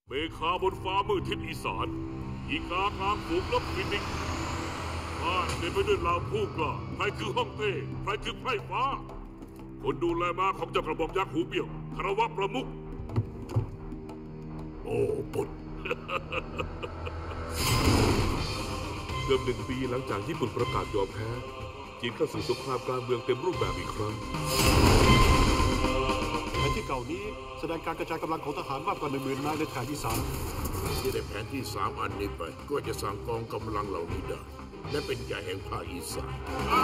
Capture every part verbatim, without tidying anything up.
เมฆาบนฟ้ามืดทิศอีสานอีกากลางฝูงนกฟินิกซ์บ้านเต็มไปด้วยเหล่าผู้กล้าใครคือฮ่องเต้ใครคือไพร่ฟ้าคนดูแลม้าของเจ้ากระบอกยักษ์หูเบี้ยวคารวะประมุขโอ้ปุด เกือบหนึ่งปีหลังจากญี่ปุ่นประกาศยอมแพ้จีนเข้าสู่สงครามกลางเมืองเต็มรูปแบบอีกครั้งแผนที่เก่านี้แสดงการกระจายกำลังของทหารมากกว่าหนึ่งหมื่นนายในแถบอีสานที่ได้แผนที่สามอันนี้ไปก็จะสั่งกองกำลังเหล่านี้ได้และเป็นใหญ่แห่งภาคอีสาน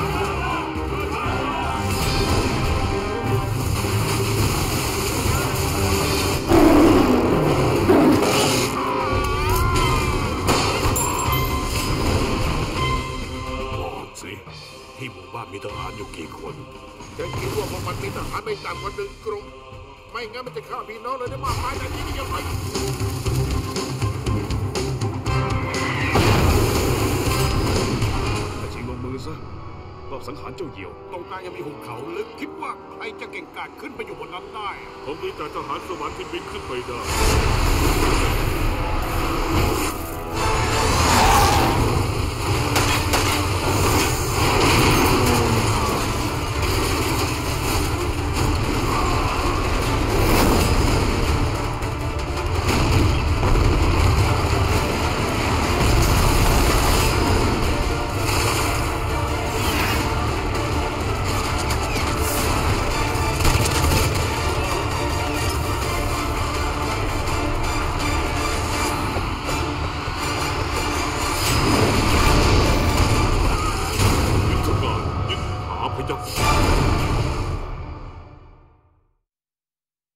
บอกสิที่หมู่บ้านมีทหารอยู่กี่คนฉันคิดว่าพวกมันมีทหารไม่ต่ำกว่าหนึ่งกลุ่มไม่งั้นมันจะฆ่าพี่น้องเลยได้มากมายแบบนี้ได้ยังไงถ้าชิงลงมือซะรอบสังหารเจ้าเหี่ยวตรงกลางยังมีหุบเขาลึกคิดว่าใครจะเก่งกาจขึ้นไปอยู่บนนั้นได้ผมมีแต่ทหารสวรรค์ที่บินขึ้นไปได้